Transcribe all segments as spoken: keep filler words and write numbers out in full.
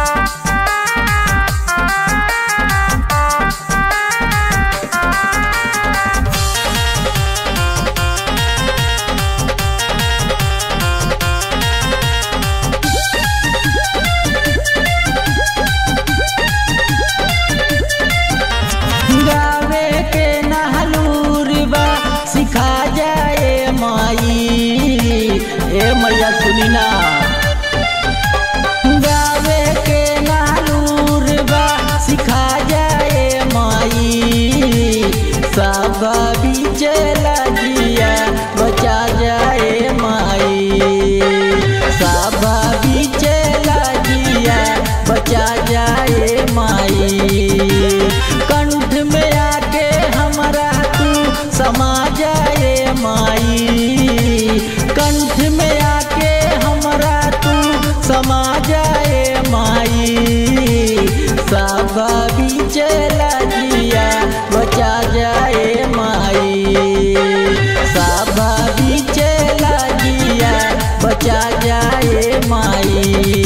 ए मैया सुनी ना गावे के नालूर बा सिखा जाए माई सब बीच लगिया बचा जाए माई सब बीच लगिया बचा जाए माई कंठ में आके हमारा तू समा जाए माई कंठ में आके हमरा तू समा जाए माई सब बीच लगिया बचा जाए माई सब बीच लगिया बचा जाए माई।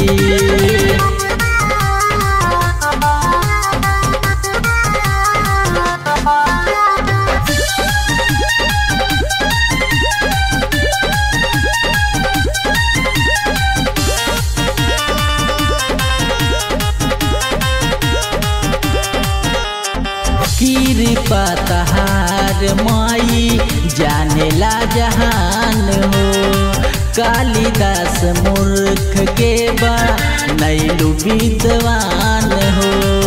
कृपा तहार माई जानेला जहान हो कालिदास मूर्ख के बा नैलु विद्वान हो।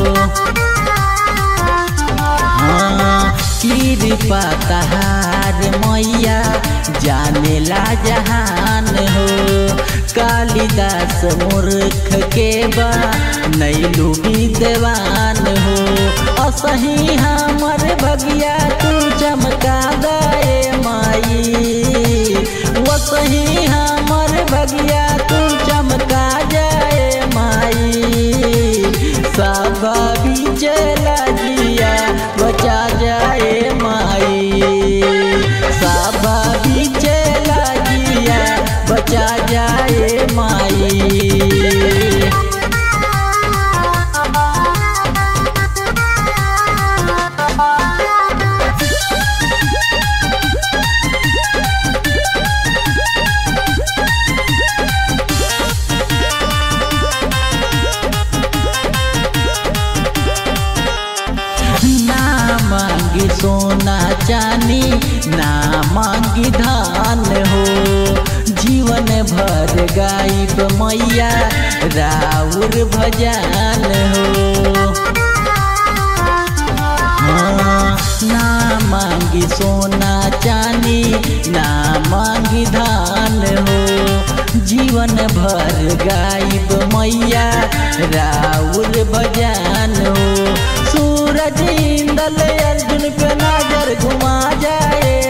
हाँ कृपा तहार मैया जानेला जहान हो कालिदास मूर्ख के बा नैलु विद्वान हो। असही हमर भगिया तू चमका गए माई वसही हमर भगिया तू चमका जाए माई सब बीच लगिया बचा जाए माई सब बीच लगिया बचा जाए माई। मांगी सोना चानी ना मांगी धान हो जीवन भर गायब मैया राउर भजन हो। हाँ ना मांगी सोना चानी ना मांगी धान हो जीवन भर गायब मैया राउर भजन हो। सूरज इंदल अर्जुन पे नजर घुमा जाए